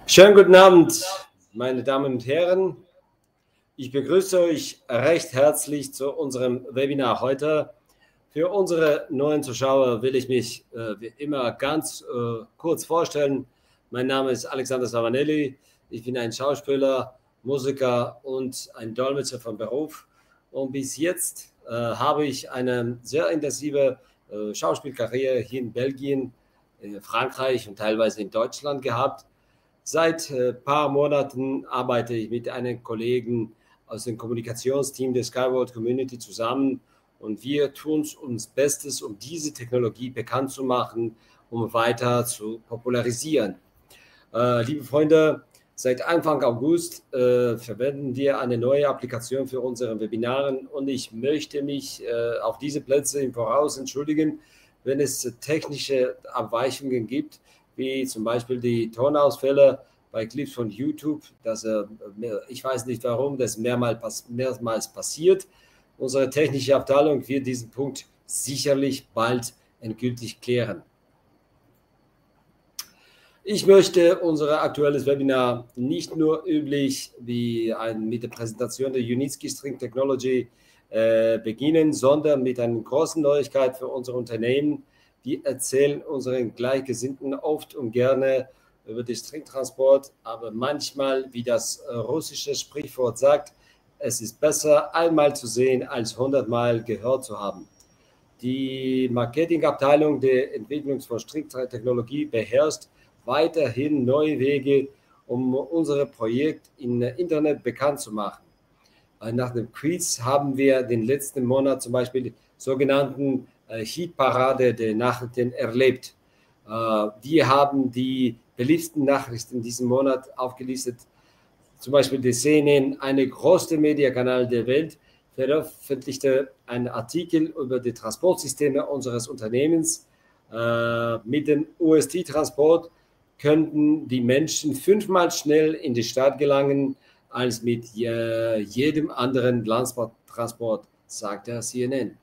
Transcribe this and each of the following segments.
Schönen guten Abend, meine Damen und Herren. Ich begrüße euch recht herzlich zu unserem Webinar heute. Für unsere neuen Zuschauer will ich mich wie immer ganz kurz vorstellen. Mein Name ist Alexander Savanelli. Ich bin ein Schauspieler, Musiker und ein Dolmetscher von Beruf. Und bis jetzt habe ich eine sehr intensive Schauspielkarriere hier in Belgien, in Frankreich und teilweise in Deutschland gehabt. Seit ein paar Monaten arbeite ich mit einem Kollegen aus dem Kommunikationsteam der Skyworld Community zusammen und wir tun uns Bestes, um diese Technologie bekannt zu machen, um weiter zu popularisieren. Liebe Freunde, seit Anfang August verwenden wir eine neue Applikation für unsere Webinare und ich möchte mich auf diese Plätze im Voraus entschuldigen, wenn es technische Abweichungen gibt, wie zum Beispiel die Tonausfälle bei Clips von YouTube. Ich weiß nicht, warum das mehrmals passiert. Unsere technische Abteilung wird diesen Punkt sicherlich bald endgültig klären. Ich möchte unser aktuelles Webinar nicht nur üblich wie mit der Präsentation der Unitsky String Technology beginnen, sondern mit einer großen Neuigkeit für unser Unternehmen. Wir erzählen unseren Gleichgesinnten oft und gerne über den Stringtransport, aber manchmal, wie das russische Sprichwort sagt, es ist besser, einmal zu sehen, als 100-mal gehört zu haben. Die Marketingabteilung der Entwicklung von Stringtechnologie beherrscht weiterhin neue Wege, um unser Projekt im Internet bekannt zu machen. Nach dem Quiz haben wir den letzten Monat zum Beispiel die sogenannten Hitparade der Nachrichten erlebt. Wir haben die beliebtesten Nachrichten diesen Monat aufgelistet. Zum Beispiel die CNN, eine größte Mediakanal der Welt, veröffentlichte einen Artikel über die Transportsysteme unseres Unternehmens. Mit dem UST-Transport könnten die Menschen 5-mal schnell in die Stadt gelangen als mit jedem anderen Landtransport, sagt der CNN.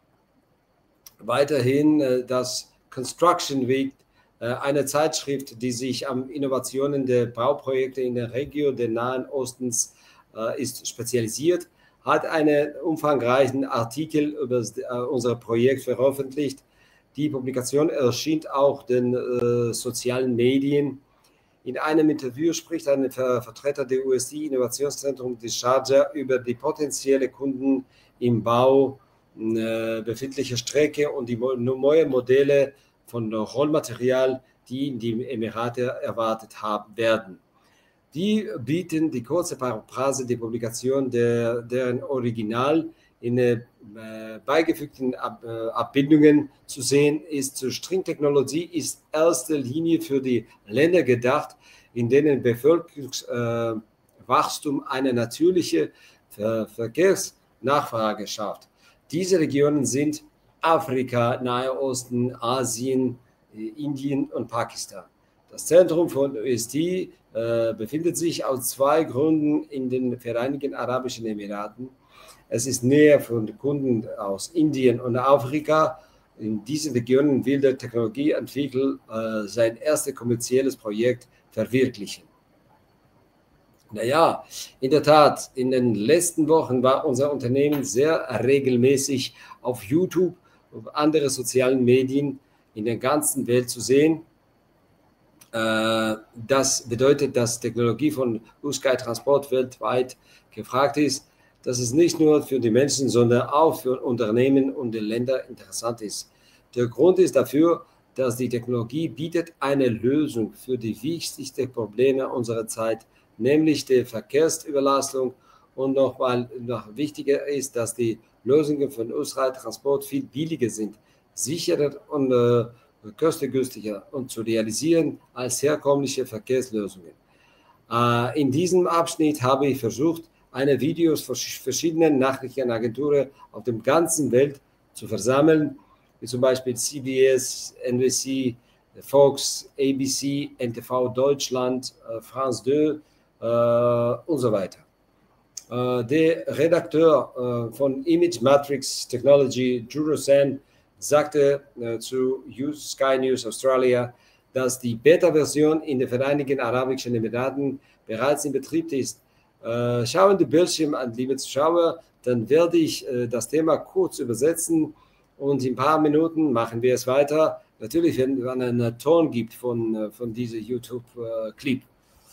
Weiterhin das Construction Week, eine Zeitschrift, die sich an Innovationen der Bauprojekte in der Region des Nahen Ostens ist spezialisiert, hat einen umfangreichen Artikel über unser Projekt veröffentlicht. Die Publikation erschien auch den sozialen Medien. In einem Interview spricht ein Vertreter der USD Innovationszentrum des Sharjah über die potenziellen Kunden im Bau befindliche Strecke und die neuen Modelle von Rollmaterial, die in die Emirate erwartet werden. Die bieten die kurze Paraphrase der Publikation deren Original in beigefügten Abbildungen zu sehen ist. Stringtechnologie ist in erster Linie für die Länder gedacht, in denen Bevölkerungswachstum eine natürliche Verkehrsnachfrage schafft. Diese Regionen sind Afrika, Nahe Osten, Asien, Indien und Pakistan. Das Zentrum von UST befindet sich aus 2 Gründen in den Vereinigten Arabischen Emiraten. Es ist näher von Kunden aus Indien und Afrika. In diesen Regionen will der Technologieentwickler sein erstes kommerzielles Projekt verwirklichen. Naja, in der Tat, in den letzten Wochen war unser Unternehmen sehr regelmäßig auf YouTube und andere sozialen Medien in der ganzen Welt zu sehen. Das bedeutet, dass Technologie von USky Transport weltweit gefragt ist, dass es nicht nur für die Menschen, sondern auch für Unternehmen und die Länder interessant ist. Der Grund ist dafür, dass die Technologie bietet eine Lösung für die wichtigsten Probleme unserer Zeit, nämlich die Verkehrsüberlastung, und noch wichtiger ist, dass die Lösungen von USky-Transport viel billiger sind, sicherer und kostengünstiger und zu realisieren als herkömmliche Verkehrslösungen. In diesem Abschnitt habe ich versucht, Videos von verschiedenen Nachrichtenagenturen auf der ganzen Welt zu versammeln, wie zum Beispiel CBS, NBC, Fox, ABC, NTV Deutschland, France 2 und so weiter. Der Redakteur von Image Matrix Technology, Drew Rosen, sagte zu Sky News Australia, dass die Beta-Version in den Vereinigten Arabischen Emiraten bereits in Betrieb ist. Schauen den Bildschirm an, liebe Zuschauer, dann werde ich das Thema kurz übersetzen und in ein paar Minuten machen wir es weiter. Natürlich, wenn es einen Ton gibt von diesem YouTube-Clip.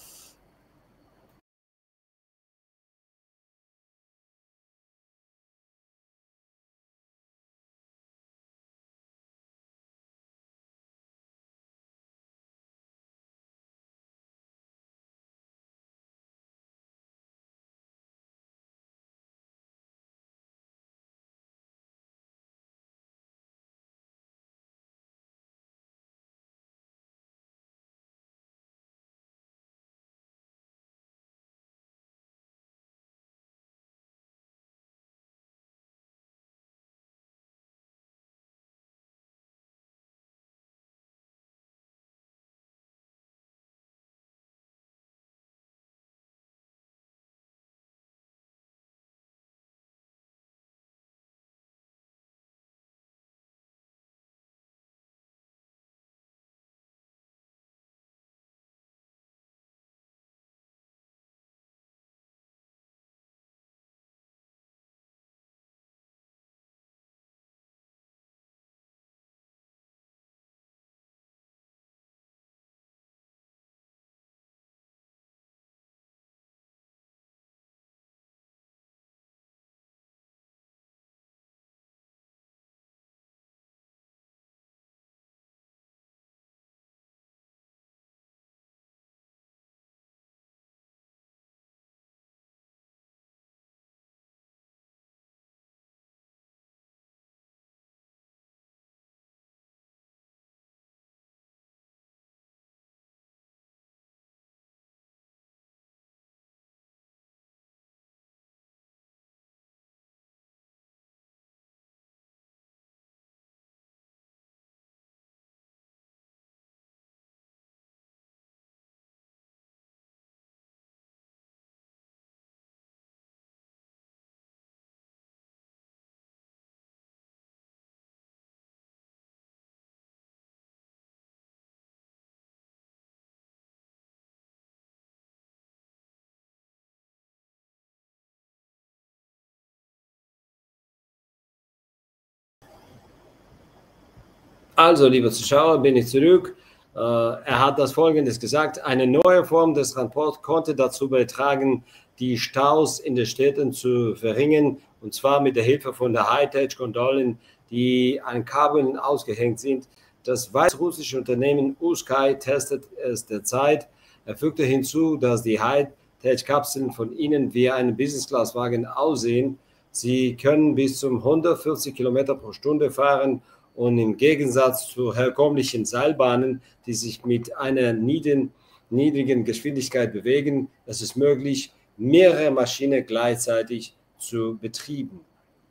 Also, liebe Zuschauer, bin ich zurück. Er hat das Folgendes gesagt: Eine neue Form des Transports konnte dazu beitragen, die Staus in den Städten zu verringern, und zwar mit der Hilfe von der Hightech-Gondolen, die an Kabeln ausgehängt sind. Das weißrussische Unternehmen U-Sky testet es derzeit. Er fügte hinzu, dass die Hightech-Kapseln von innen wie ein Business-Class-Wagen aussehen. Sie können bis zu 140 Kilometer pro Stunde fahren. Und im Gegensatz zu herkömmlichen Seilbahnen, die sich mit einer niedrigen Geschwindigkeit bewegen, ist es möglich, mehrere Maschinen gleichzeitig zu betreiben.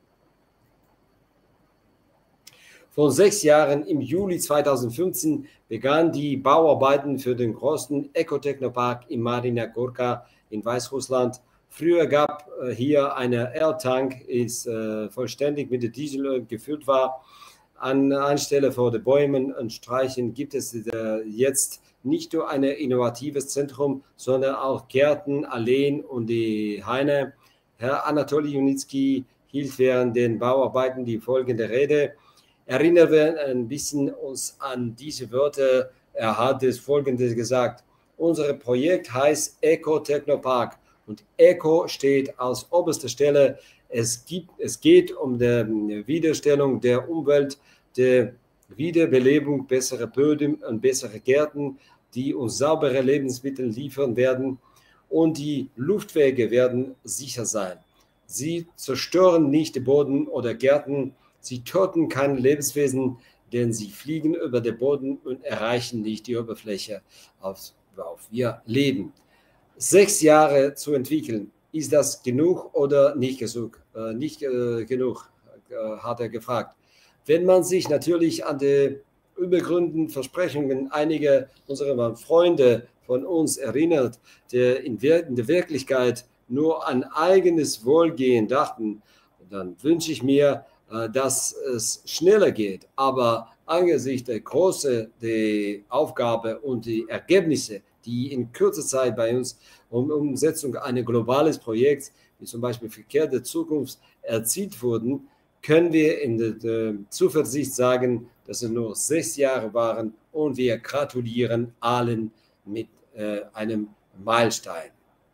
Vor 6 Jahren, im Juli 2015, begannen die Bauarbeiten für den großen Ecotechnopark in Marina Gorka in Weißrussland. Früher gab hier eine Air-Tank, ist vollständig mit Dieselöl gefüllt war. Anstelle von den Bäumen und Sträuchern gibt es jetzt nicht nur ein innovatives Zentrum, sondern auch Gärten, Alleen und die Haine. Herr Anatoli Junitsky hielt während den Bauarbeiten die folgende Rede. Erinnern wir ein bisschen uns an diese Wörter. Er hat das Folgende gesagt: Unser Projekt heißt Eco-Technopark und Eco steht als oberster Stelle. Es geht um die Wiederstellung der Umwelt, der Wiederbelebung besserer Böden und bessere Gärten, die uns saubere Lebensmittel liefern werden, und die Luftwege werden sicher sein. Sie zerstören nicht den Boden oder Gärten, sie töten keine Lebenswesen, denn sie fliegen über den Boden und erreichen nicht die Oberfläche, auf wir leben. 6 Jahre zu entwickeln, ist das genug oder nicht genug, hat er gefragt. Wenn man sich natürlich an die übergründeten Versprechungen einiger unserer Freunde von uns erinnert, die in der Wirklichkeit nur an eigenes Wohlgehen dachten, dann wünsche ich mir, dass es schneller geht. Aber angesichts der Größe der Aufgabe und die Ergebnisse, die in kurzer Zeit bei uns um Umsetzung eines globalen Projekts, wie zum Beispiel Verkehr der Zukunft, erzielt wurden, können wir in der Zuversicht sagen, dass es nur 6 Jahre waren und wir gratulieren allen mit einem Meilenstein.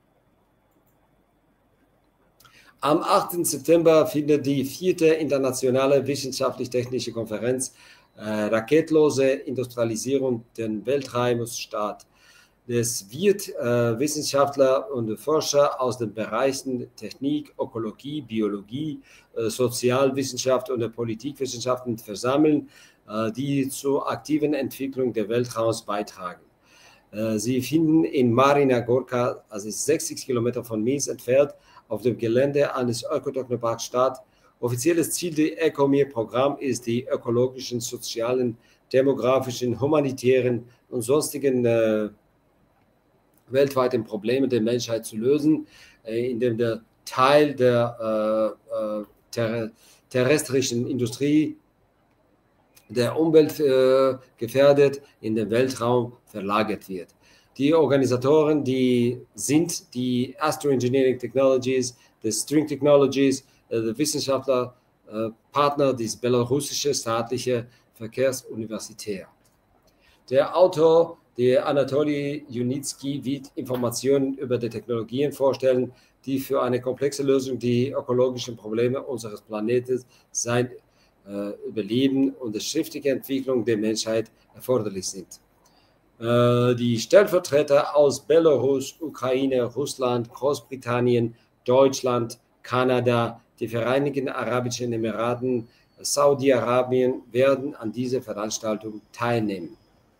Am 8. September findet die 4. internationale wissenschaftlich-technische Konferenz Raketlose Industrialisierung des Weltraums statt. Es wird Wissenschaftler und Forscher aus den Bereichen Technik, Ökologie, Biologie, Sozialwissenschaft und Politikwissenschaften versammeln, die zur aktiven Entwicklung des Weltraums beitragen. Sie finden in Marina Gorka, also 60 Kilometer von Minsk entfernt, auf dem Gelände eines Ökotechnoparks statt. Offizielles Ziel des ECOMIR-Programms ist, die ökologischen, sozialen, demografischen, humanitären und sonstigen weltweiten Probleme der Menschheit zu lösen, indem der Teil der terrestrischen Industrie der Umwelt gefährdet in den Weltraum verlagert wird. Die Organisatoren, die sind die Astro Engineering Technologies, die String Technologies, die Wissenschaftler, Partner des belarussischen staatlichen Verkehrsuniversität. Der Autor, der Anatoli Junitsky, wird Informationen über die Technologien vorstellen, die für eine komplexe Lösung der ökologischen Probleme unseres Planeten, sein Überleben und die schriftliche Entwicklung der Menschheit erforderlich sind. Die Stellvertreter aus Belarus, Ukraine, Russland, Großbritannien, Deutschland, Kanada, die Vereinigten Arabischen Emiraten, Saudi-Arabien werden an dieser Veranstaltung teilnehmen.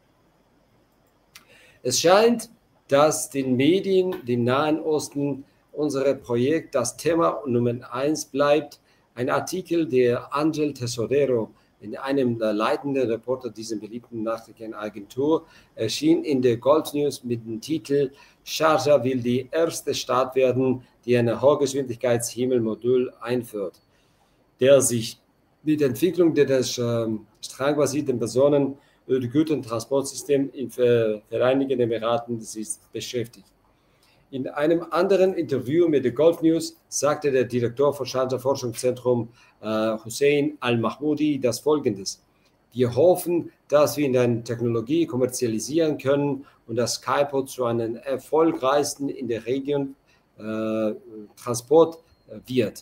Es scheint, dass den Medien, dem Nahen Osten, unser Projekt das Thema Nummer 1 bleibt. Ein Artikel der Angel Tesorero, in einem der leitenden Reporter dieser beliebten Nachrichtenagentur, erschien in der Gold News mit dem Titel Sharjah will die erste Stadt werden, die ein Hochgeschwindigkeitshimmelmodul einführt, der sich mit der Entwicklung des strangbasierten Personen- und Gütertransportsystems in Vereinigten Emiraten beschäftigt. In einem anderen Interview mit der Gulf News sagte der Direktor von Sharjah Forschungszentrum Hussein Al-Mahmoudi das Folgendes: Wir hoffen, dass wir in der Technologie kommerzialisieren können und dass Skyport zu einem erfolgreichsten in der Region Transport wird.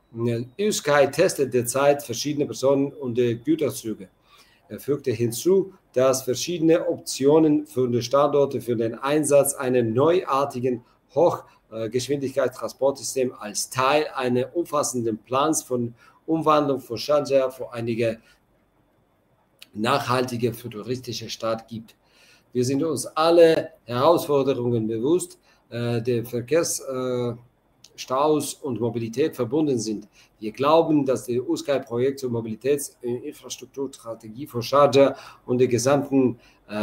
Sky testet derzeit verschiedene Personen- und Güterzüge. Er fügte hinzu, dass verschiedene Optionen für die Standorte für den Einsatz eines neuartigen Hochgeschwindigkeitstransportsystems als Teil eines umfassenden Plans von Umwandlung von Sharjah für eine nachhaltige, futuristische Stadt gibt. Wir sind uns alle Herausforderungen bewusst, der Verkehrsstaus und Mobilität verbunden sind. Wir glauben, dass das USCAI-Projekt zur Mobilitätsinfrastrukturstrategie von Sharjah und der gesamten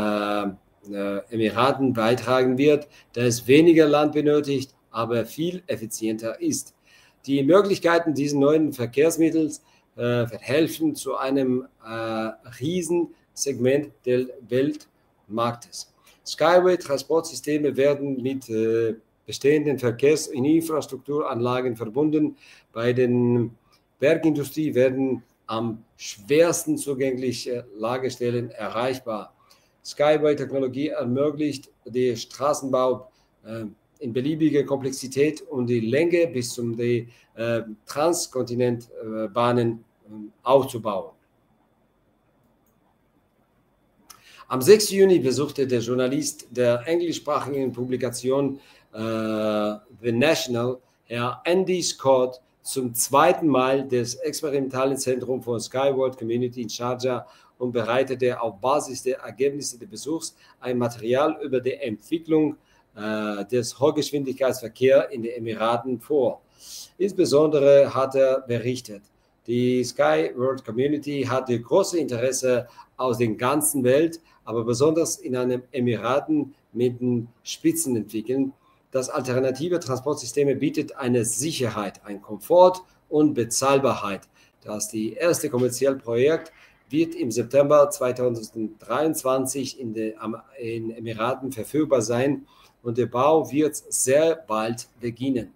Emiraten beitragen wird, da es weniger Land benötigt, aber viel effizienter ist. Die Möglichkeiten dieses neuen Verkehrsmittels verhelfen zu einem Riesensegment des Weltmarktes. Skyway-Transportsysteme werden mit bestehenden Verkehrs- und Infrastrukturanlagen verbunden. Bei den Bergindustrie werden am schwersten zugängliche Lagerstellen erreichbar. Skyway-Technologie ermöglicht den Straßenbau in beliebiger Komplexität und die Länge bis zum Transkontinentbahnen aufzubauen. Am 6. Juni besuchte der Journalist der englischsprachigen Publikation The National, Herr Andy Scott, zum zweiten Mal das experimentale Zentrum von Skyworld Community in Sharjah und bereitete auf Basis der Ergebnisse des Besuchs ein Material über die Entwicklung des Hochgeschwindigkeitsverkehrs in den Emiraten vor. Insbesondere hat er berichtet, die Skyworld Community hatte großes Interesse aus der ganzen Welt, aber besonders in einem Emiraten mit den Spitzen entwickeln. Das alternative Transportsysteme bietet eine Sicherheit, ein Komfort und Bezahlbarkeit. Das ist das erste kommerzielle Projekt, wird im September 2023 in den Emiraten verfügbar sein und der Bau wird sehr bald beginnen.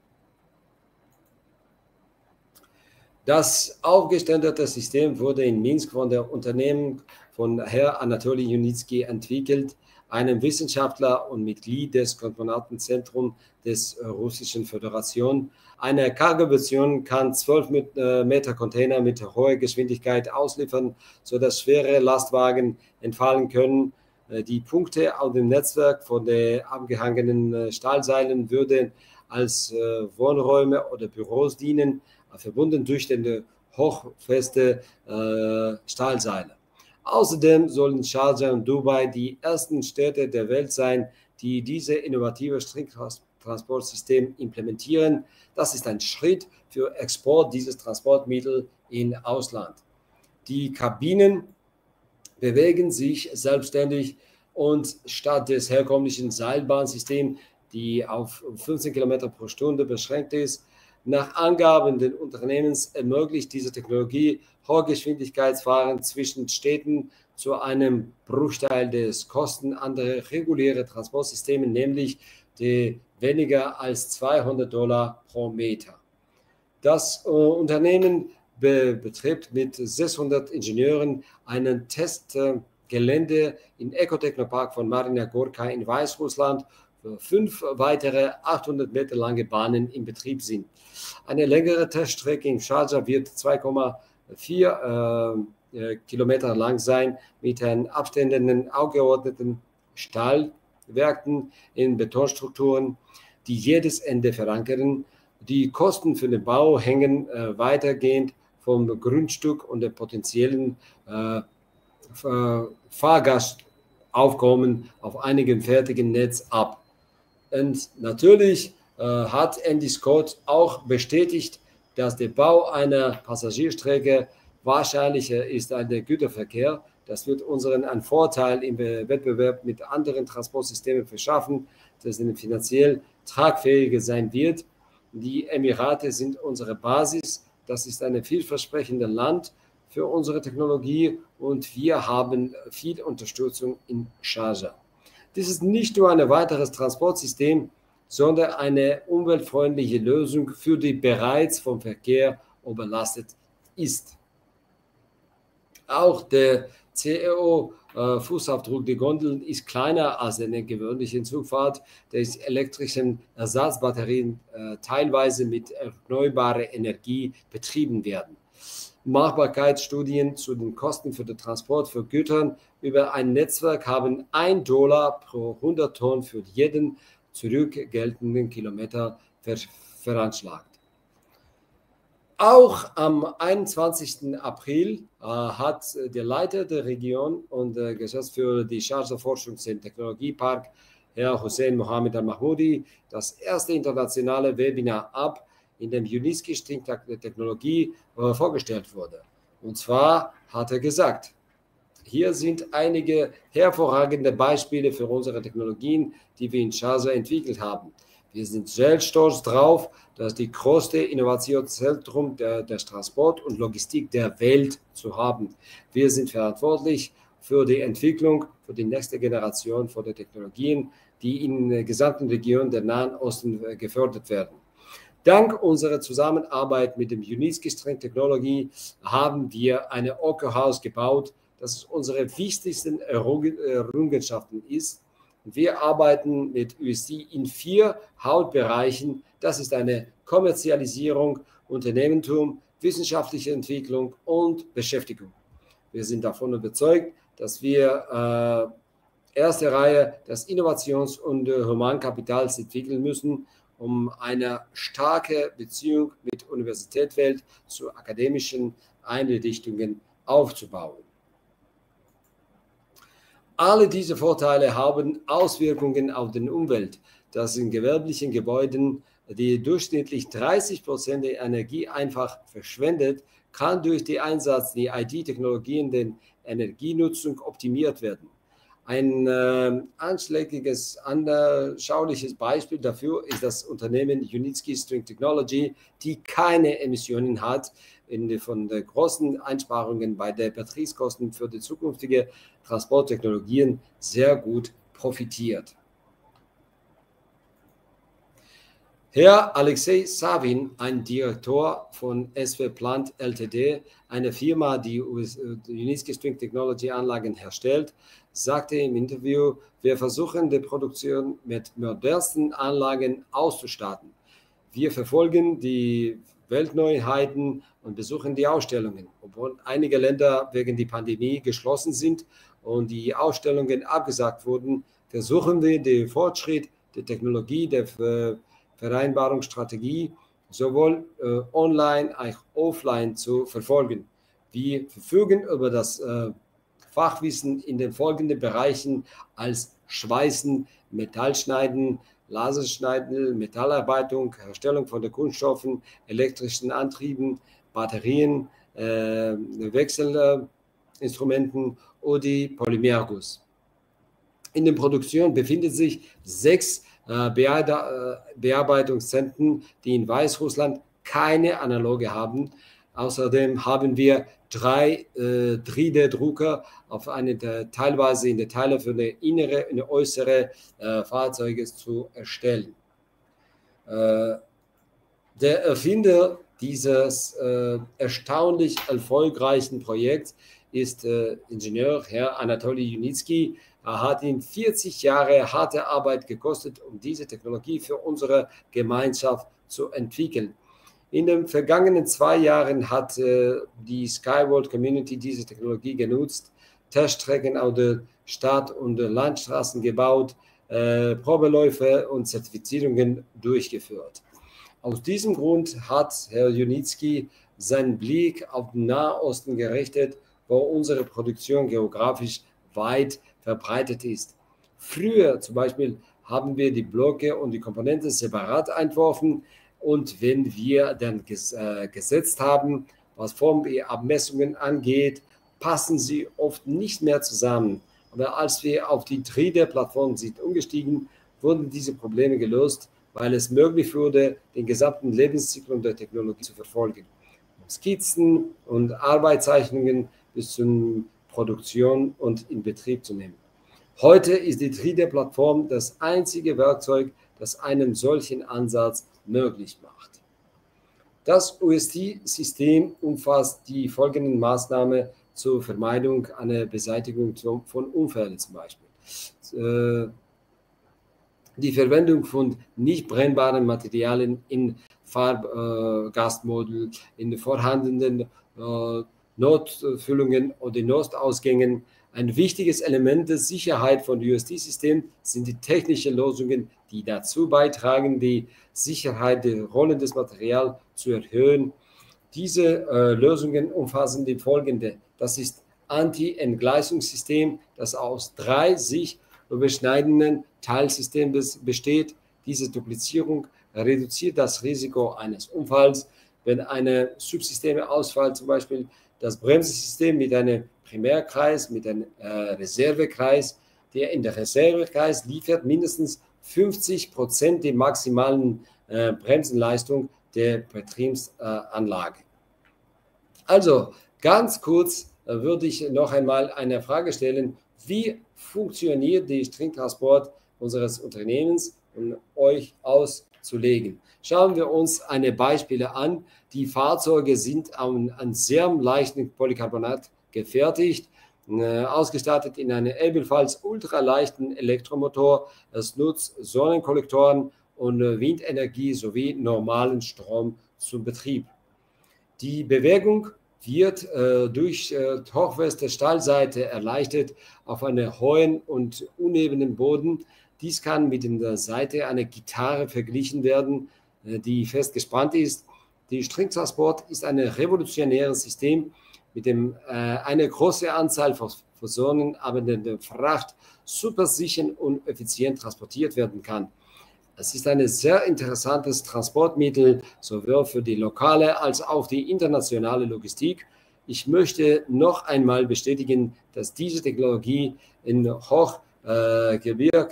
Das aufgeständerte System wurde in Minsk von der Unternehmen von Herr Anatoli Junitsky entwickelt, einem Wissenschaftler und Mitglied des Kosmonautenzentrums des Russischen Föderation. Eine Cargo-Version kann 12 Meter Container mit hoher Geschwindigkeit ausliefern, sodass schwere Lastwagen entfallen können. Die Punkte auf dem Netzwerk von den abgehangenen Stahlseilen würden als Wohnräume oder Büros dienen, verbunden durch den hochfeste Stahlseile. Außerdem sollen Sharjah und Dubai die ersten Städte der Welt sein, die diese innovative Stringtransportsystem implementieren. Das ist ein Schritt für Export dieses Transportmittels in Ausland. Die Kabinen bewegen sich selbstständig und statt des herkömmlichen Seilbahnsystems, die auf 15 km pro Stunde beschränkt ist, nach Angaben des Unternehmens ermöglicht diese Technologie Hochgeschwindigkeitsfahren zwischen Städten zu einem Bruchteil des Kosten anderer regulärer Transportsysteme, nämlich die weniger als $200 pro Meter. Das Unternehmen betreibt mit 600 Ingenieuren einen Testgelände im Ecotechnopark von Marina Gorka in Weißrussland, wo 5 weitere 800 Meter lange Bahnen in Betrieb sind. Eine längere Teststrecke in Sharjah wird 2,4 Kilometer lang sein, mit den abstehenden angeordneten Stahlwerken in Betonstrukturen, die jedes Ende verankern. Die Kosten für den Bau hängen weitergehend vom Grundstück und dem potenziellen Fahrgastaufkommen auf einigem fertigen Netz ab. Und natürlich hat Andy Scott auch bestätigt, dass der Bau einer Passagierstrecke wahrscheinlicher ist als der Güterverkehr. Das wird unseren einen Vorteil im Wettbewerb mit anderen Transportsystemen verschaffen, dass es finanziell tragfähiger sein wird. Die Emirate sind unsere Basis. Das ist ein vielversprechendes Land für unsere Technologie und wir haben viel Unterstützung in Sharjah. Dies ist nicht nur ein weiteres Transportsystem, sondern eine umweltfreundliche Lösung für die bereits vom Verkehr überlastet ist. Auch der CO-Fußabdruck der Gondeln ist kleiner als in der gewöhnlichen Zugfahrt, der elektrischen Ersatzbatterien teilweise mit erneuerbarer Energie betrieben werden. Machbarkeitsstudien zu den Kosten für den Transport für Güter über ein Netzwerk haben $1 pro 100 Tonnen für jeden zurückgeltenden Kilometer veranschlagt. Auch am 21. April hat der Leiter der Region und Geschäftsführer des Sharjah Forschungs- und Technologiepark, Herr Hussein Mohammed Al-Mahmoudi, das erste internationale Webinar ab, in dem Junitsky Stringtechnologie vorgestellt wurde. Und zwar hat er gesagt, hier sind einige hervorragende Beispiele für unsere Technologien, die wir in Sharjah entwickelt haben. Wir sind sehr stolz darauf, dass die größte Innovationszentrum des Transport und Logistik der Welt zu haben. Wir sind verantwortlich für die Entwicklung für die nächste Generation von den Technologien, die in der gesamten Region der Nahen Osten gefördert werden. Dank unserer Zusammenarbeit mit dem Junitsky String Technology haben wir ein Okerhaus gebaut, das unsere wichtigsten Errungenschaften ist. Wir arbeiten mit UST in 4 Hauptbereichen. Das ist eine Kommerzialisierung, Unternehmertum, wissenschaftliche Entwicklung und Beschäftigung. Wir sind davon überzeugt, dass wir erste Reihe des Innovations- und Humankapitals entwickeln müssen, um eine starke Beziehung mit der Universitätswelt zu akademischen Einrichtungen aufzubauen. Alle diese Vorteile haben Auswirkungen auf die Umwelt, dass in gewerblichen Gebäuden die durchschnittlich 30% der Energie einfach verschwendet, kann durch den Einsatz der IT-Technologien der Energienutzung optimiert werden. Ein anschauliches Beispiel dafür ist das Unternehmen Junitsky String Technology, die keine Emissionen hat, von den großen Einsparungen bei den Betriebskosten für die zukünftigen Transporttechnologien sehr gut profitiert. Herr Alexei Savin, ein Direktor von SW Plant Ltd., eine Firma, die Uniski String Technology Anlagen herstellt, sagte im Interview, wir versuchen die Produktion mit modernsten Anlagen auszustatten. Wir verfolgen die Weltneuheiten und besuchen die Ausstellungen. Obwohl einige Länder wegen der Pandemie geschlossen sind und die Ausstellungen abgesagt wurden, versuchen wir den Fortschritt der Technologie, der Vereinbarungsstrategie sowohl online als auch offline zu verfolgen. Wir verfügen über das Fachwissen in den folgenden Bereichen als Schweißen, Metallschneiden, Laserschneiden, Metallarbeitung, Herstellung von den Kunststoffen, elektrischen Antrieben, Batterien, Wechselinstrumenten oder Polymerguss. In der Produktion befinden sich 6 Bearbeitungszentren, die in Weißrussland keine Analoge haben. Außerdem haben wir 3 3D-Drucker auf teilweise in der Teile für eine innere und äußere Fahrzeuge zu erstellen. Der Erfinder dieses erstaunlich erfolgreichen Projekts ist Ingenieur Herr Anatoli Junitski. Er hat ihn 40 Jahre harte Arbeit gekostet, um diese Technologie für unsere Gemeinschaft zu entwickeln. In den vergangenen 2 Jahren hat die Skyworld Community diese Technologie genutzt, Teststrecken auf der Stadt- und Landstraßen gebaut, Probeläufe und Zertifizierungen durchgeführt. Aus diesem Grund hat Herr Junitski seinen Blick auf den Nahosten gerichtet, wo unsere Produktion geografisch weit verbreitet ist. Früher zum Beispiel haben wir die Blöcke und die Komponenten separat entworfen und wenn wir dann gesetzt haben, was Formabmessungen angeht, passen sie oft nicht mehr zusammen. Aber als wir auf die 3D-Plattform sind umgestiegen, wurden diese Probleme gelöst, weil es möglich wurde, den gesamten Lebenszyklus der Technologie zu verfolgen. Skizzen und Arbeitszeichnungen bis zur Produktion und in Betrieb zu nehmen. Heute ist die 3D-Plattform das einzige Werkzeug, das einen solchen Ansatz möglich macht. Das UST-System umfasst die folgenden Maßnahmen zur Vermeidung einer Beseitigung von Unfällen zum Beispiel. Die Verwendung von nicht brennbaren Materialien in Farbgasmodul, in vorhandenen Notfüllungen oder Notausgängen. Ein wichtiges Element der Sicherheit von UST-Systemen sind die technischen Lösungen, die dazu beitragen, die Sicherheit der Rollen des Materials zu erhöhen. Diese Lösungen umfassen die folgende. Das ist Anti-Entgleisungssystem, das aus 3 sich überschneidenden Teilsystemen besteht. Diese Duplizierung reduziert das Risiko eines Unfalls. Wenn eine Subsysteme ausfällt, zum Beispiel das Bremssystem mit einem Primärkreis, mit einem Reservekreis, der in der Reservekreis liefert mindestens 50% der maximalen Bremsenleistung der Betriebsanlage. Also ganz kurz würde ich noch einmal eine Frage stellen, wie funktioniert der Stringtransport unseres Unternehmens, um euch auszulegen. Schauen wir uns eine Beispiele an. Die Fahrzeuge sind an sehr leichten Polycarbonat gefertigt, ausgestattet in einem ebenfalls ultraleichten Elektromotor. Es nutzt Sonnenkollektoren und Windenergie sowie normalen Strom zum Betrieb. Die Bewegung wird durch hochfeste Stahlseite erleichtert auf einem hohen und unebenen Boden. Dies kann mit der Seite einer Gitarre verglichen werden, die fest gespannt ist. Der Stringtransport ist ein revolutionäres System, mit dem eine große Anzahl von Personen, aber der Fracht super sicher und effizient transportiert werden kann. Es ist ein sehr interessantes Transportmittel, sowohl für die lokale als auch die internationale Logistik. Ich möchte noch einmal bestätigen, dass diese Technologie in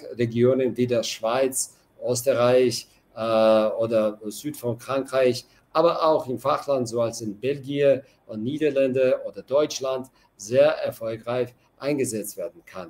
Hochgebirgsregionen wie der Schweiz, Österreich oder Süd von Frankreich aber auch im Fachland, so als in Belgien und Niederlande oder Deutschland, sehr erfolgreich eingesetzt werden kann.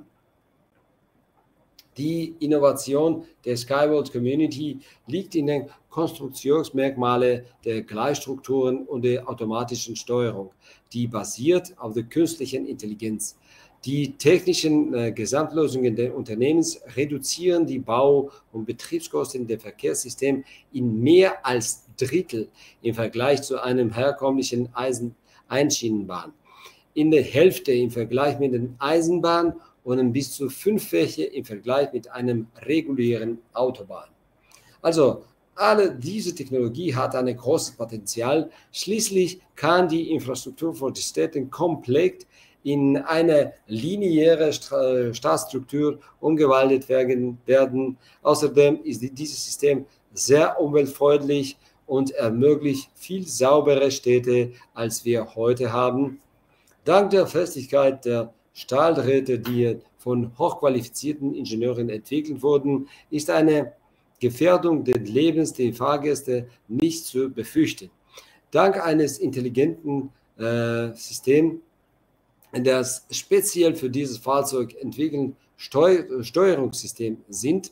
Die Innovation der Skyworld Community liegt in den Konstruktionsmerkmalen der Gleisstrukturen und der automatischen Steuerung, die basiert auf der künstlichen Intelligenz. Die technischen Gesamtlösungen des Unternehmens reduzieren die Bau- und Betriebskosten der Verkehrssysteme in mehr als Drittel im Vergleich zu einem herkömmlichen Einschienenbahn. In der Hälfte im Vergleich mit den Eisenbahnen und bis zu 5-fache im Vergleich mit einem regulären Autobahn. Also alle diese Technologie hat ein großes Potenzial. Schließlich kann die Infrastruktur von den Städten komplett in eine lineare Stadtstruktur umgewandelt werden. Außerdem ist dieses System sehr umweltfreundlich und ermöglicht viel saubere Städte, als wir heute haben. Dank der Festigkeit der Stahlräte, die von hochqualifizierten Ingenieuren entwickelt wurden, ist eine Gefährdung des Lebens der Fahrgäste nicht zu befürchten. Dank eines intelligenten Systems, das speziell für dieses Fahrzeug entwickelte Steuerungssystem sind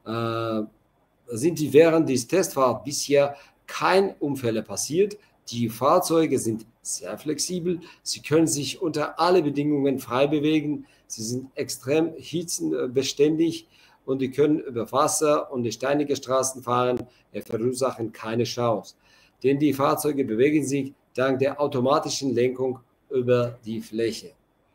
die während des Testfahrts bisher kein Unfälle passiert. Die Fahrzeuge sind sehr flexibel, sie können sich unter alle Bedingungen frei bewegen, sie sind extrem hitzenbeständig und die können über Wasser und steinige Straßen fahren, verursachen keine Staus. Denn die Fahrzeuge bewegen sich dank der automatischen Lenkung über die Fläche.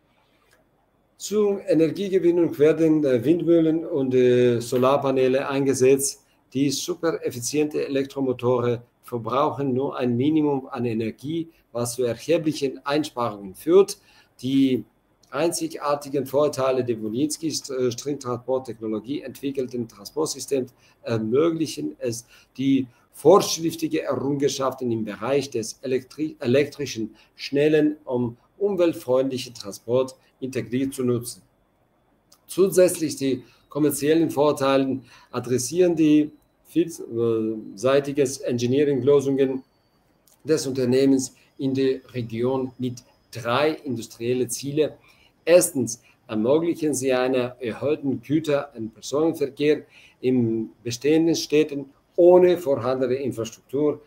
Zur Energiegewinnung werden Windmühlen und Solarpaneele eingesetzt. Die super effizienten Elektromotoren verbrauchen nur ein Minimum an Energie, was zu erheblichen Einsparungen führt. Die einzigartigen Vorteile der Wolynski-Stringtransporttechnologie entwickelten Transportsystems ermöglichen es, die fortschrittliche Errungenschaften im Bereich des elektrischen, schnellen und umweltfreundlichen Transports integriert zu nutzen. Zusätzlich die kommerziellen Vorteile adressieren die vielseitigen Engineering-Lösungen des Unternehmens in der Region mit 3 industriellen Zielen. Erstens ermöglichen sie einen erhöhten Güter- und Personenverkehr in bestehenden Städten ohne vorhandene Infrastruktur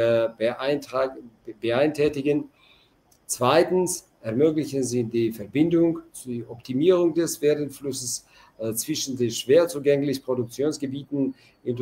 beeinträchtigen. Zweitens ermöglichen sie die Verbindung zur Optimierung des Wertflusses zwischen den schwer zugänglichen Produktionsgebieten,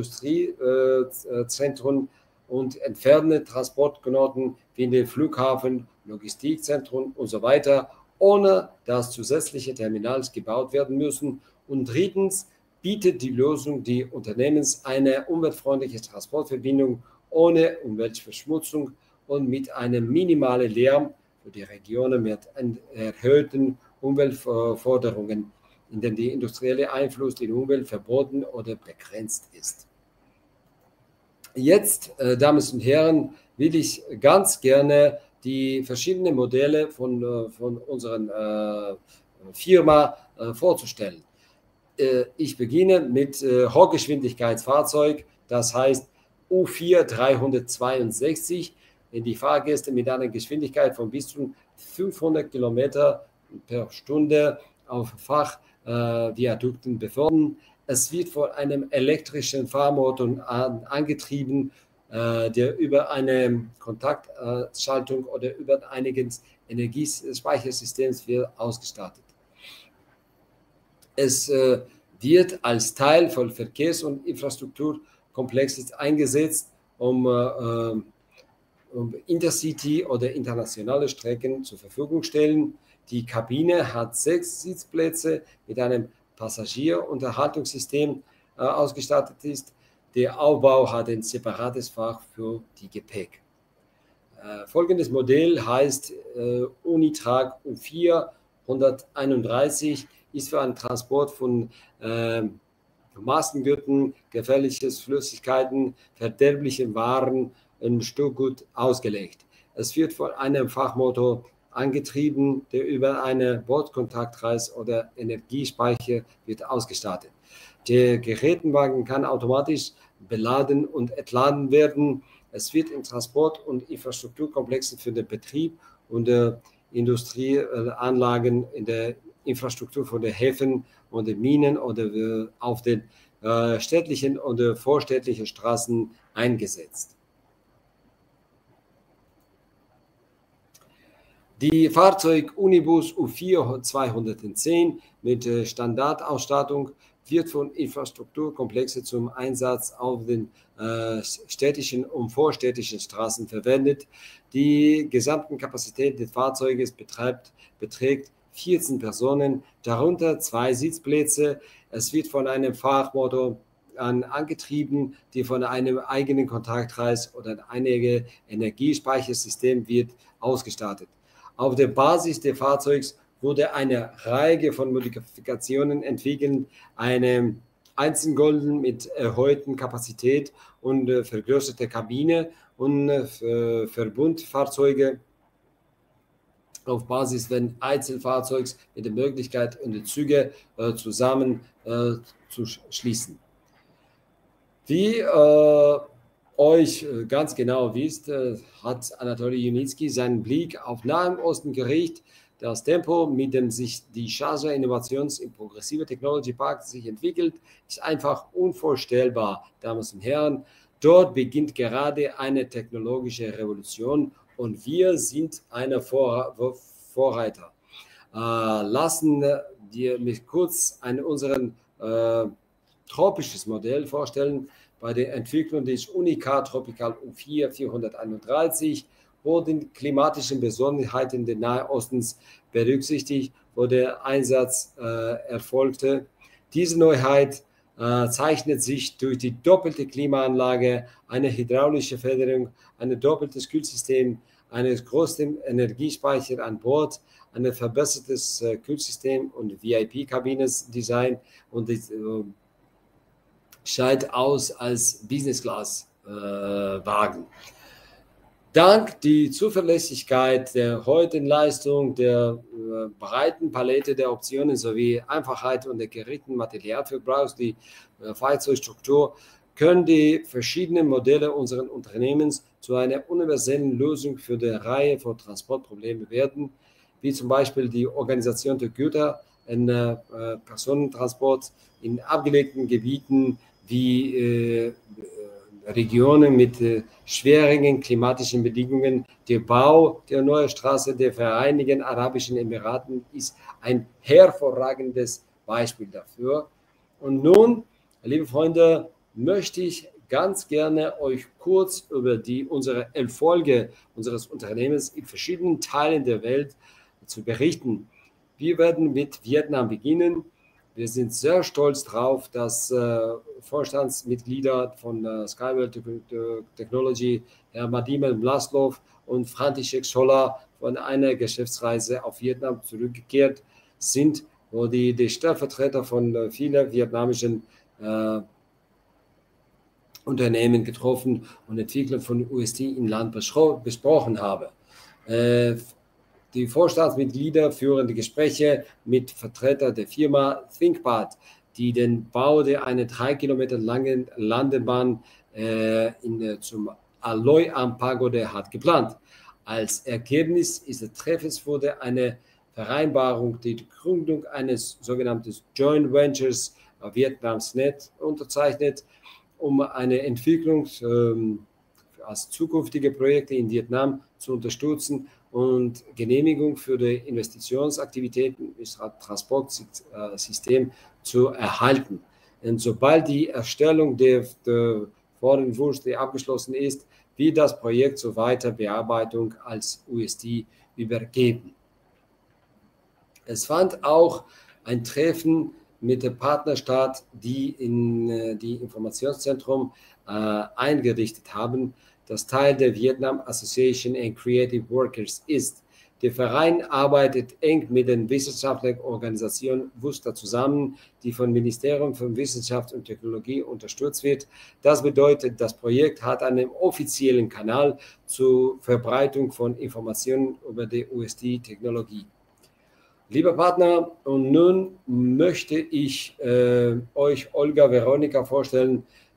Industriezentren und entfernten Transportknoten wie den Flughafen, Logistikzentren und so weiter, ohne dass zusätzliche Terminals gebaut werden müssen. Und drittens bietet die Lösung des Unternehmens eine umweltfreundliche Transportverbindung ohne Umweltverschmutzung und mit einem minimalen Lärm für die Regionen mit erhöhten Umweltforderungen, in denen der industrielle Einfluss in die Umwelt verboten oder begrenzt ist. Jetzt, Damen und Herren, will ich ganz gerne die verschiedenen Modelle von unserer Firma vorzustellen. Ich beginne mit Hochgeschwindigkeitsfahrzeug, das heißt U4 362, wenn die Fahrgäste mit einer Geschwindigkeit von bis zu 500 Kilometer per Stunde auf Fachviadukten befördern. Es wird von einem elektrischen Fahrmotor angetrieben, der über eine Kontaktschaltung oder über einiges Energiespeichersystems wird ausgestattet. Es wird als Teil von Verkehrs- und Infrastrukturkomplexes eingesetzt, um Intercity oder internationale Strecken zur Verfügung stellen. Die Kabine hat 6 Sitzplätze mit einem Passagierunterhaltungssystem ausgestattet ist. Der Aufbau hat ein separates Fach für die Gepäck. Folgendes Modell heißt Unitrag U4 131, ist für einen Transport von Massengütern, gefährlichen Flüssigkeiten, verderblichen Waren und Stückgut ausgelegt. Es wird von einem Fachmotor angetrieben, der über eine Bordkontaktkreis oder Energiespeicher wird ausgestattet. Der Gerätenwagen kann automatisch beladen und entladen werden. Es wird in Transport- und Infrastrukturkomplexen für den Betrieb und Industrieanlagen in der Infrastruktur von den Häfen und den Minen oder auf den städtlichen oder vorstädtlichen Straßen eingesetzt. Die Fahrzeug Unibus U4 210 mit Standardausstattung wird von Infrastrukturkomplexen zum Einsatz auf den städtischen und vorstädtischen Straßen verwendet. Die gesamte Kapazität des Fahrzeuges beträgt 14 Personen, darunter 2 Sitzplätze. Es wird von einem Fahrmotor angetrieben, die von einem eigenen Kontaktkreis oder einem Energiespeichersystem wird ausgestattet. Auf der Basis des Fahrzeugs wurde eine Reihe von Modifikationen entwickelt, eine Einzelgolden mit erhöhter Kapazität und vergrößerte Kabine und Verbundfahrzeuge auf Basis des Einzelfahrzeugs mit der Möglichkeit, die Züge zusammen zu schließen. Wie euch ganz genau wisst, hat Anatoli Junitski seinen Blick auf Nahen Osten gerichtet. Das Tempo, mit dem sich die Sharjah Innovations- und Progressive Technology Park sich entwickelt, ist einfach unvorstellbar, Damen und Herren. Dort beginnt gerade eine technologische Revolution und wir sind eine Vorreiter. Lassen wir mich kurz unseren tropisches Modell vorstellen. Bei der Entwicklung des Unicar Tropical U4 431 wurden klimatische Besonderheiten des Nahen Ostens berücksichtigt, wo der Einsatz erfolgte. Diese Neuheit zeichnet sich durch die doppelte Klimaanlage, eine hydraulische Federung, ein doppeltes Kühlsystem, einen großen Energiespeicher an Bord, ein verbessertes Kühlsystem und VIP-Kabinendesign und scheint aus als Business-Class-Wagen. Dank der Zuverlässigkeit, der heutigen Leistung, der breiten Palette der Optionen sowie Einfachheit und der geringen Materialverbrauchs, die Fahrzeugstruktur, können die verschiedenen Modelle unseres Unternehmens zu einer universellen Lösung für die Reihe von Transportproblemen werden, wie zum Beispiel die Organisation der Güter und Personentransport in abgelegenen Gebieten wie Regionen mit schwierigen klimatischen Bedingungen. Der Bau der neuen Straße der Vereinigten Arabischen Emiraten ist ein hervorragendes Beispiel dafür. Und nun, liebe Freunde, möchte ich ganz gerne euch kurz über unsere Erfolge unseres Unternehmens in verschiedenen Teilen der Welt zu berichten. Wir werden mit Vietnam beginnen. Wir sind sehr stolz darauf, dass Vorstandsmitglieder von Skyworld Technology, Herr Madimel Mlaslov und František Scholler von einer Geschäftsreise auf Vietnam zurückgekehrt sind, wo die Stellvertreter von vielen vietnamischen Unternehmen getroffen und Entwicklung von UST im Land besprochen haben. Die Vorstandsmitglieder führen die Gespräche mit Vertretern der Firma ThinkPad, die den Bau einer 3 Kilometer langen Landebahn zum Aloy am Pagode hat geplant. Als Ergebnis des Treffens wurde eine Vereinbarung, die Gründung eines sogenannten Joint Ventures Vietnamsnet unterzeichnet, um eine Entwicklung als zukünftige Projekte in Vietnam zu unterstützen und Genehmigung für die Investitionsaktivitäten im Transportsystem zu erhalten. Und sobald die Erstellung der Vorentwürfe abgeschlossen ist, wird das Projekt zur Weiterbearbeitung als UST übergeben. Es fand auch ein Treffen mit dem Partnerstaat, die in die Informationszentrum eingerichtet haben, das Teil der Vietnam Association and Creative Workers ist. Der Verein arbeitet eng mit den wissenschaftlichen Organisationen WUSTA zusammen, die vom Ministerium für Wissenschaft und Technologie unterstützt wird. Das bedeutet, das Projekt hat einen offiziellen Kanal zur Verbreitung von Informationen über die UST-Technologie. Lieber Partner, und nun möchte ich euch Olga Veronika vorstellen,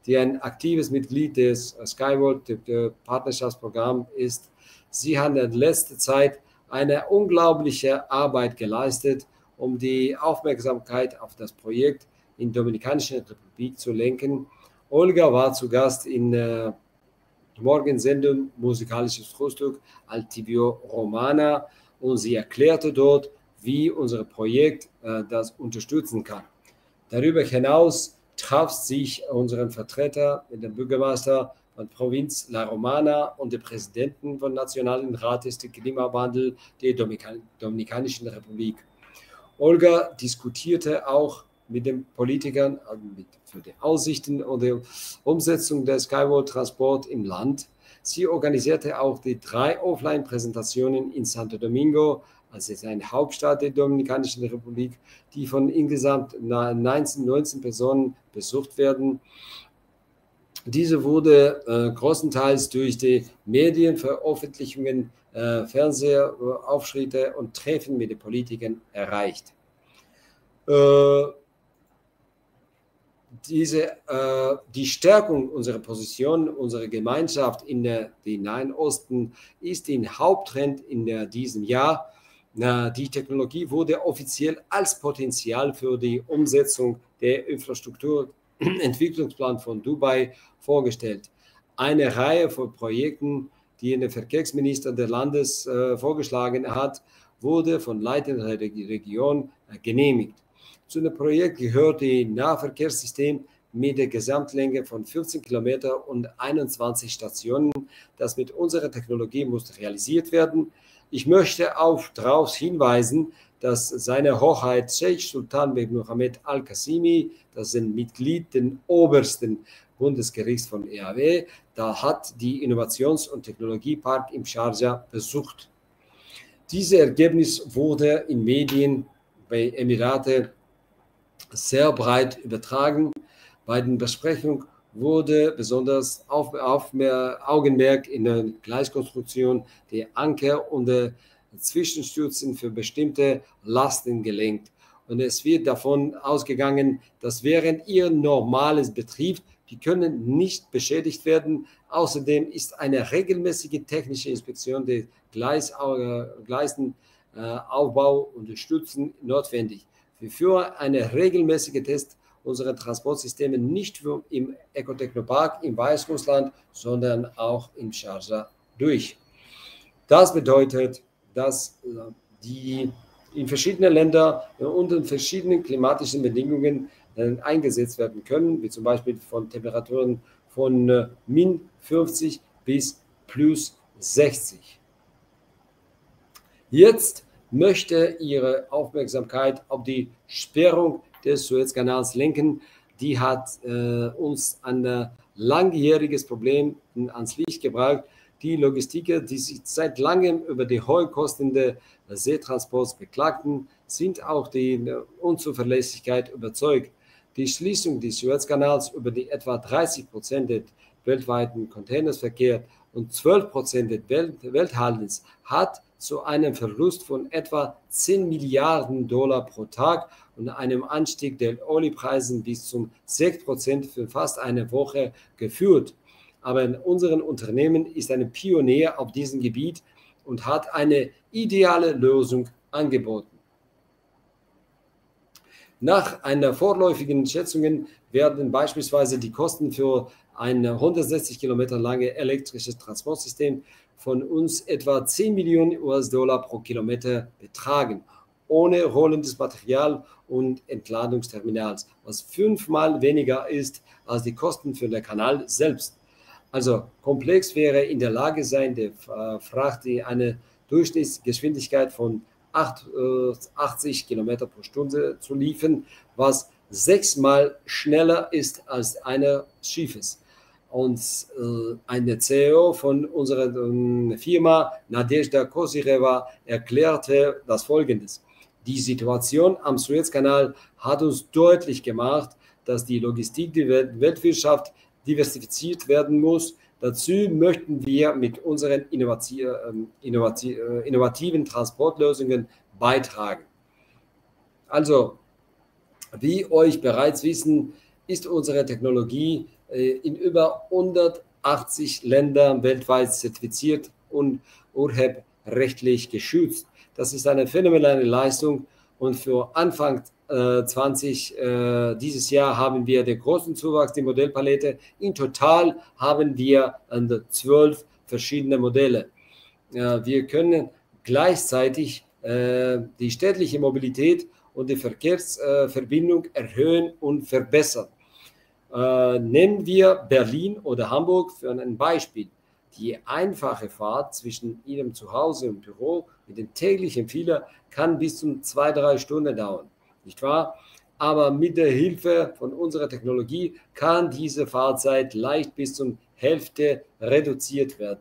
die ein aktives Mitglied des Skyworld Partnerschaftsprogramms ist. Sie haben in letzter Zeit eine unglaubliche Arbeit geleistet, um die Aufmerksamkeit auf das Projekt in der Dominikanischen Republik zu lenken. Olga war zu Gast in der Morgensendung Musikalisches Frühstück Altivio Romana und sie erklärte dort, wie unser Projekt das unterstützen kann. Darüber hinaus traf sich unseren Vertreter mit dem Bürgermeister von Provinz La Romana und dem Präsidenten vom Nationalen Rat des Klimawandel der Dominikanischen Republik. Olga diskutierte auch mit den Politikern für die Aussichten und die Umsetzung der Skyworld Transport im Land. Sie organisierte auch die 3 Offline-Präsentationen in Santo Domingo, also eine Hauptstadt der Dominikanischen Republik, die von insgesamt 19 Personen besucht werden. Diese wurde großenteils durch die Medienveröffentlichungen, Fernsehauftritte und Treffen mit den Politikern erreicht. Die Stärkung unserer Position, unserer Gemeinschaft in den Nahen Osten ist ein Haupttrend in diesem Jahr. Die Technologie wurde offiziell als Potenzial für die Umsetzung der Infrastrukturentwicklungsplan von Dubai vorgestellt. Eine Reihe von Projekten, die der Verkehrsminister des Landes vorgeschlagen hat, wurde von Leitern der Region genehmigt. Zu dem Projekt gehört das Nahverkehrssystem mit der Gesamtlänge von 14 Kilometern und 21 Stationen. Das mit unserer Technologie muss realisiert werden. Ich möchte auch darauf hinweisen, dass seine Hoheit Sheikh Sultan bin Mohammed Al-Qasimi, das ist ein Mitglied des obersten Bundesgerichts von EAW, da hat die Innovations- und Technologiepark im Sharjah besucht. Dieses Ergebnis wurde in Medien bei Emirate sehr breit übertragen. Bei den Besprechungen wurde besonders Augenmerk in der Gleiskonstruktion der Anker und der Zwischenstützen für bestimmte Lasten gelenkt. Und es wird davon ausgegangen, dass während ihr normales Betrieb, die können nicht beschädigt werden. Außerdem ist eine regelmäßige technische Inspektion der Gleisenaufbau und Stützen notwendig. Wir führen eine regelmäßige Test unserer Transportsysteme nicht nur im Ecotechnopark im Weißrussland, sondern auch im Sharjah durch. Das bedeutet, dass die in verschiedenen Ländern unter verschiedenen klimatischen Bedingungen eingesetzt werden können, wie zum Beispiel von Temperaturen von -50 bis +60. Jetzt möchte Ihre Aufmerksamkeit auf die Sperrung des Suezkanals lenken. Die hat uns ein langjähriges Problem ans Licht gebracht. Die Logistiker, die sich seit langem über die hohen Kosten des Seetransports beklagten, sind auch die Unzuverlässigkeit überzeugt. Die Schließung des Suezkanals über die etwa 30% des weltweiten Containerverkehrs und 12% des Welthandels hat zu einem Verlust von etwa 10 Milliarden Dollar pro Tag und einem Anstieg der Ölpreise bis zu 6% für fast eine Woche geführt. Aber unser Unternehmen ist ein Pionier auf diesem Gebiet und hat eine ideale Lösung angeboten. Nach einer vorläufigen Schätzung werden beispielsweise die Kosten für ein 160 Kilometer langes elektrisches Transportsystem von uns etwa 10 Millionen US-Dollar pro Kilometer betragen, ohne rollendes Material und Entladungsterminals, was 5-mal weniger ist als die Kosten für den Kanal selbst. Also komplex wäre in der Lage sein, der Fracht eine Durchschnittsgeschwindigkeit von 80 Kilometer pro Stunde zu liefern, was 6-mal schneller ist als eines Schiffes. Und eine CEO von unserer Firma, Nadezhda Kozyreva, erklärte das Folgendes: Die Situation am Suezkanal hat uns deutlich gemacht, dass die Logistik der Weltwirtschaft diversifiziert werden muss. Dazu möchten wir mit unseren innovativen Transportlösungen beitragen. Also, wie euch bereits wissen, ist unsere Technologie in über 180 Ländern weltweit zertifiziert und urheberrechtlich geschützt. Das ist eine phänomenale Leistung und für Anfang 20 dieses Jahr haben wir den großen Zuwachs der Modellpalette. In total haben wir 12 verschiedene Modelle. Wir können gleichzeitig die städtliche Mobilität und die Verkehrsverbindung erhöhen und verbessern. Nehmen wir Berlin oder Hamburg für ein Beispiel. Die einfache Fahrt zwischen Ihrem Zuhause und Büro mit den täglichen Fehler kann bis zu 2-3 Stunden dauern, nicht wahr? Aber mit der Hilfe von unserer Technologie kann diese Fahrzeit leicht bis zur Hälfte reduziert werden.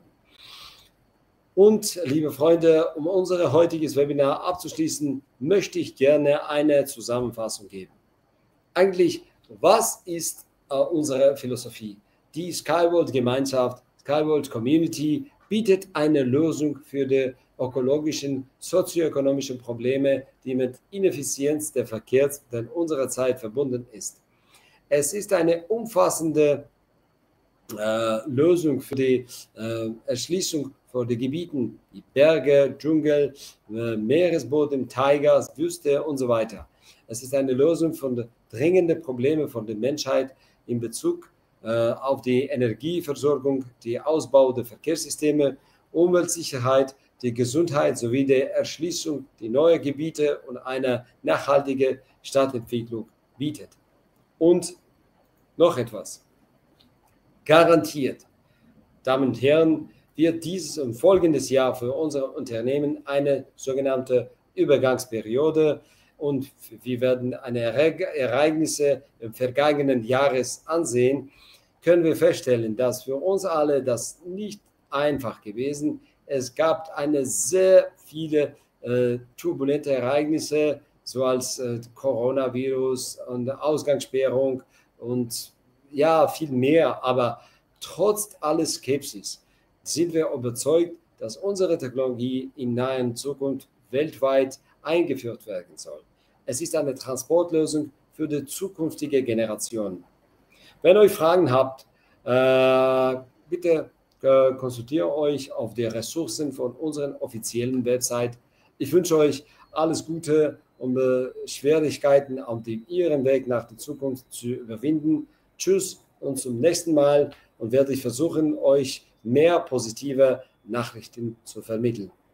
Und, liebe Freunde, um unser heutiges Webinar abzuschließen, möchte ich gerne eine Zusammenfassung geben. Eigentlich, was ist unsere Philosophie? Die Skyworld-Gemeinschaft, Skyworld-Community bietet eine Lösung für die ökologischen, sozioökonomischen Probleme, die mit Ineffizienz der Verkehrs in unserer Zeit verbunden ist. Es ist eine umfassende Lösung für die Erschließung von den Gebieten wie Berge, Dschungel, Meeresboden, Taigers, Wüste und so weiter. Es ist eine Lösung von den dringenden Problemen von der Menschheit in Bezug auf die Energieversorgung, den Ausbau der Verkehrssysteme, Umweltsicherheit, die Gesundheit sowie die Erschließung der neuen Gebiete und eine nachhaltige Stadtentwicklung bietet. Und noch etwas. Garantiert, Damen und Herren, wird dieses und folgendes Jahr für unser Unternehmen eine sogenannte Übergangsperiode und wir werden eine Ereignisse im vergangenen Jahres ansehen, können wir feststellen, dass für uns alle das nicht einfach gewesen. Es gab eine sehr viele turbulente Ereignisse, so als Coronavirus und Ausgangssperrung und ja, viel mehr, aber trotz aller Skepsis sind wir überzeugt, dass unsere Technologie in naher Zukunft weltweit eingeführt werden soll. Es ist eine Transportlösung für die zukünftige Generation. Wenn ihr Fragen habt, bitte konsultiert euch auf die Ressourcen von unserer offiziellen Website. Ich wünsche euch alles Gute, um Schwierigkeiten auf Ihrem Weg nach der Zukunft zu überwinden. Tschüss und zum nächsten Mal und werde ich versuchen, euch mehr positive Nachrichten zu vermitteln.